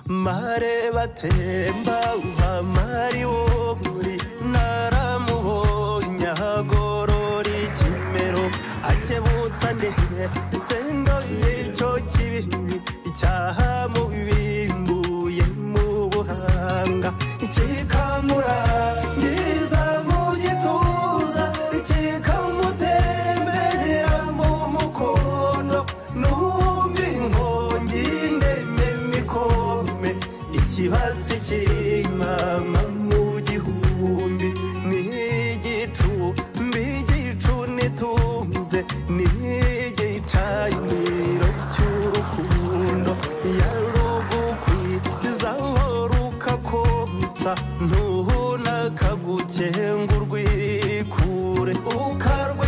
mare batemba uhamari wori naramuhonya hagorora ikimero akebutsa ndehe nsendo y'icyo kibi icyaha mu bimbuye mu buhanga ikikamurangiza mu gituza ikikamutembera mu mukono numva inkongi ndemye mikome ikibatsi cy'imama mu gihumbi n'igicumbi igicu nituze n'igicaniro cy'urukundo yarugukwizaho rukakotsa ntuhunakagukenga urwikure ukarwe